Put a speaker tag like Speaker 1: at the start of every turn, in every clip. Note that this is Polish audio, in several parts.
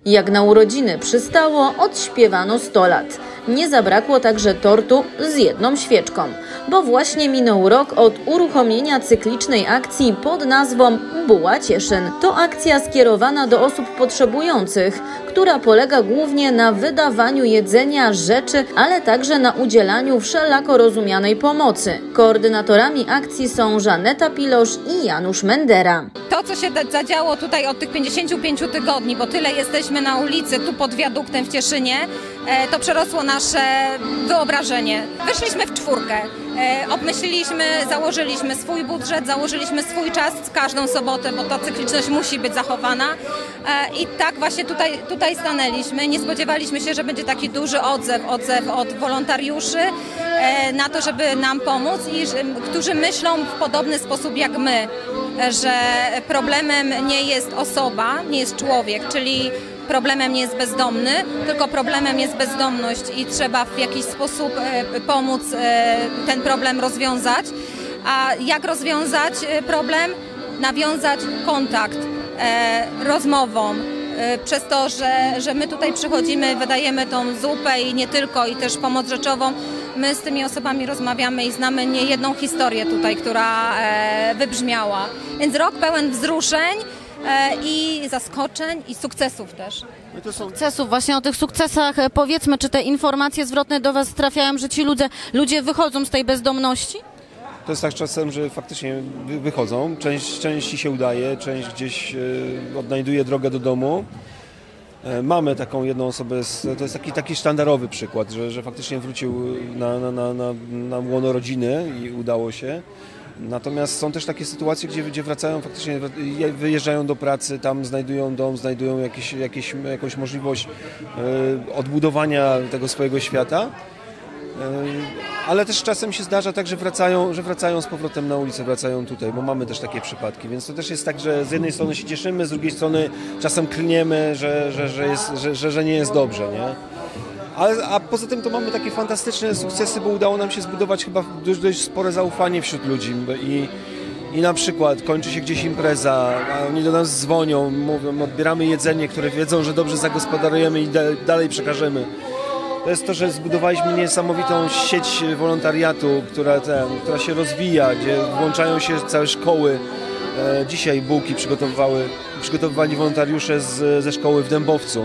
Speaker 1: Jak na urodziny przystało, odśpiewano 100 lat. Nie zabrakło także tortu z jedną świeczką, bo właśnie minął rok od uruchomienia cyklicznej akcji pod nazwą Buła Cieszyn. To akcja skierowana do osób potrzebujących, która polega głównie na wydawaniu jedzenia, rzeczy, ale także na udzielaniu wszelako rozumianej pomocy. Koordynatorami akcji są Żaneta Pilosz i Janusz Mendera.
Speaker 2: To, co się zadziało tutaj od tych 55 tygodni, bo tyle jesteśmy na ulicy, tu pod wiaduktem w Cieszynie, to przerosło nasze wyobrażenie. Wyszliśmy w czwórkę, obmyśliliśmy, założyliśmy swój budżet, założyliśmy swój czas każdą sobotę, bo ta cykliczność musi być zachowana i tak właśnie tutaj stanęliśmy. Nie spodziewaliśmy się, że będzie taki duży odzew od wolontariuszy na to, żeby nam pomóc i którzy myślą w podobny sposób jak my, że problemem nie jest osoba, nie jest człowiek, czyli problemem nie jest bezdomny, tylko problemem jest bezdomność i trzeba w jakiś sposób pomóc ten problem rozwiązać. A jak rozwiązać problem? Nawiązać kontakt rozmową. Przez to, że my tutaj przychodzimy, wydajemy tą zupę i nie tylko, i też pomoc rzeczową, my z tymi osobami rozmawiamy i znamy niejedną historię tutaj, która wybrzmiała. Więc rok pełen wzruszeń i zaskoczeń i sukcesów też.
Speaker 3: Sukcesów, właśnie o tych sukcesach powiedzmy, czy te informacje zwrotne do Was trafiają, że ci ludzie wychodzą z tej bezdomności?
Speaker 4: To jest tak czasem, że faktycznie wychodzą, części się udaje, część gdzieś odnajduje drogę do domu. Mamy taką jedną osobę, to jest taki sztandarowy przykład, że faktycznie wrócił na łono rodziny i udało się. Natomiast są też takie sytuacje, gdzie wracają faktycznie, wyjeżdżają do pracy, tam znajdują dom, znajdują jakąś możliwość odbudowania tego swojego świata. Ale też czasem się zdarza tak, że wracają z powrotem na ulicę, wracają tutaj, bo mamy też takie przypadki, więc to też jest tak, że z jednej strony się cieszymy, z drugiej strony czasem klniemy, że nie jest dobrze, nie? A poza tym to mamy takie fantastyczne sukcesy, bo udało nam się zbudować chyba dość spore zaufanie wśród ludzi i na przykład kończy się gdzieś impreza, a oni do nas dzwonią, mówią, odbieramy jedzenie, które wiedzą, że dobrze zagospodarujemy i dalej przekażemy. To jest to, że zbudowaliśmy niesamowitą sieć wolontariatu, która się rozwija, gdzie włączają się całe szkoły. Dzisiaj bułki przygotowywali wolontariusze ze szkoły w Dębowcu.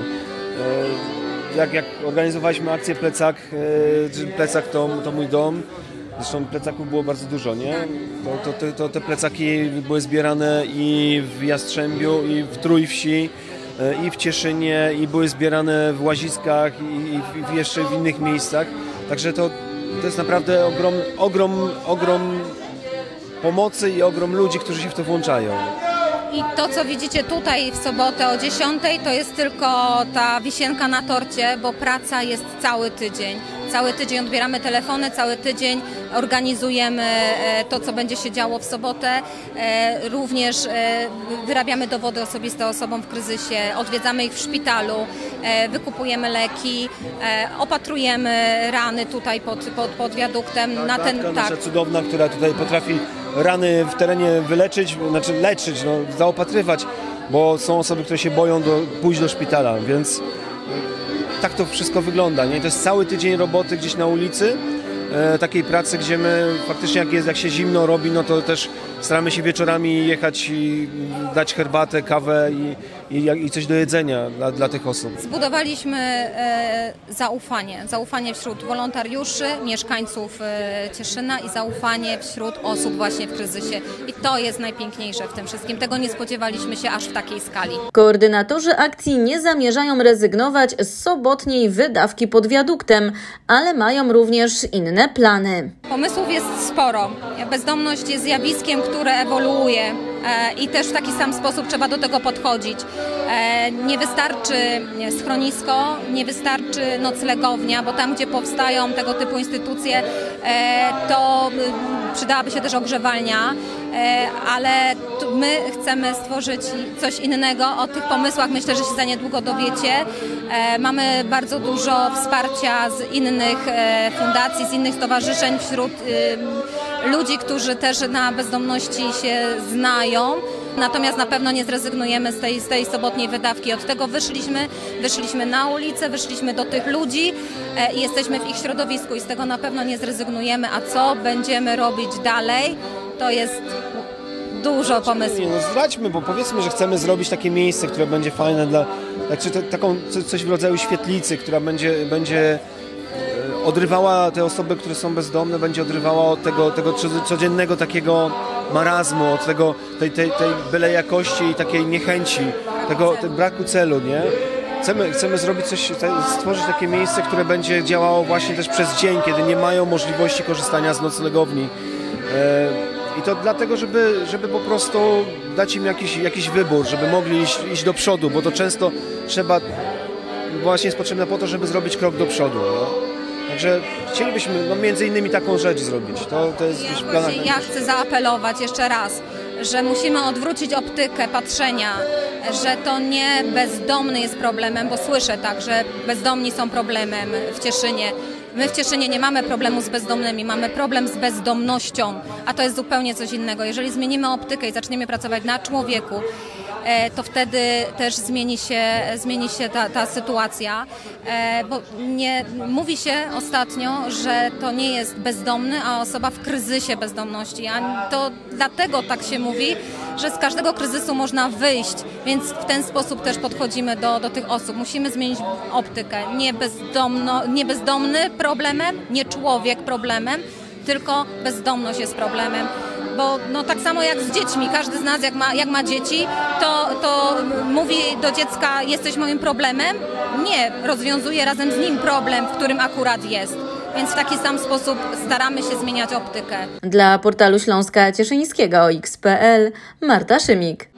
Speaker 4: Jak organizowaliśmy akcję Plecak to mój dom, zresztą plecaków było bardzo dużo, nie? To te plecaki były zbierane i w Jastrzębiu, i w Trójwsi, i w Cieszynie, i były zbierane w Łaziskach i jeszcze w innych miejscach. Także to jest naprawdę ogrom pomocy i ogrom ludzi, którzy się w to włączają.
Speaker 2: I to, co widzicie tutaj w sobotę o 10, to jest tylko ta wisienka na torcie, bo praca jest cały tydzień. Cały tydzień odbieramy telefony, cały tydzień organizujemy to, co będzie się działo w sobotę. Również wyrabiamy dowody osobiste osobom w kryzysie, odwiedzamy ich w szpitalu, wykupujemy leki, opatrujemy rany tutaj pod wiaduktem.
Speaker 4: Nasza cudowna, która tutaj potrafi rany w terenie wyleczyć, leczyć, zaopatrywać, bo są osoby, które się boją pójść do szpitala, więc tak to wszystko wygląda, nie? To jest cały tydzień roboty gdzieś na ulicy, takiej pracy, gdzie my faktycznie jak się zimno robi, no to też staramy się wieczorami jechać i dać herbatę, kawę i coś do jedzenia dla tych osób.
Speaker 2: Zbudowaliśmy zaufanie wśród wolontariuszy, mieszkańców Cieszyna i zaufanie wśród osób właśnie w kryzysie. I to jest najpiękniejsze w tym wszystkim. Tego nie spodziewaliśmy się aż w takiej skali.
Speaker 1: Koordynatorzy akcji nie zamierzają rezygnować z sobotniej wydawki pod wiaduktem, ale mają również inne plany.
Speaker 2: Pomysłów jest sporo. Bezdomność jest zjawiskiem, które ewoluuje i też w taki sam sposób trzeba do tego podchodzić. Nie wystarczy schronisko, nie wystarczy noclegownia, bo tam, gdzie powstają tego typu instytucje, to przydałaby się też ogrzewalnia, ale my chcemy stworzyć coś innego. O tych pomysłach myślę, że się za niedługo dowiecie. Mamy bardzo dużo wsparcia z innych fundacji, z innych stowarzyszeń wśród ludzi, którzy też na bezdomności się znają. Natomiast na pewno nie zrezygnujemy z tej sobotniej wydawki. Od tego wyszliśmy na ulicę, wyszliśmy do tych ludzi i jesteśmy w ich środowisku i z tego na pewno nie zrezygnujemy. A co będziemy robić dalej, to jest dużo pomysłów.
Speaker 4: Nie, no zdradźmy, bo powiedzmy, że chcemy zrobić takie miejsce, które będzie fajne dla, coś w rodzaju świetlicy, która będzie odrywała te osoby, które są bezdomne, będzie odrywała od tego codziennego takiego marazmu, od tej byle jakości i takiej niechęci, tego braku celu, nie? Chcemy zrobić stworzyć takie miejsce, które będzie działało właśnie też przez dzień, kiedy nie mają możliwości korzystania z noclegowni. I to dlatego, żeby po prostu dać im jakiś wybór, żeby mogli iść do przodu, bo to często właśnie jest potrzebne po to, żeby zrobić krok do przodu. No. Także chcielibyśmy między innymi taką rzecz zrobić. To jest gdzieś w planach.
Speaker 2: Ja chcę zaapelować jeszcze raz, że musimy odwrócić optykę patrzenia, że to nie bezdomny jest problemem, bo słyszę tak, że bezdomni są problemem w Cieszynie. My w Cieszynie nie mamy problemu z bezdomnymi, mamy problem z bezdomnością, a to jest zupełnie coś innego. Jeżeli zmienimy optykę i zaczniemy pracować na człowieku, to wtedy też zmieni się ta sytuacja, bo mówi się ostatnio, że to nie jest bezdomny, a osoba w kryzysie bezdomności, a to dlatego tak się mówi, że z każdego kryzysu można wyjść, więc w ten sposób też podchodzimy do tych osób. Musimy zmienić optykę. Nie bezdomny problemem, nie człowiek problemem, tylko bezdomność jest problemem. Bo tak samo jak z dziećmi, każdy z nas jak ma dzieci, to mówi do dziecka: jesteś moim problemem? Nie, rozwiązuje razem z nim problem, w którym akurat jest. Więc w taki sam sposób staramy się zmieniać optykę.
Speaker 1: Dla portalu Śląska Cieszyńskiego OX.pl Marta Szymik.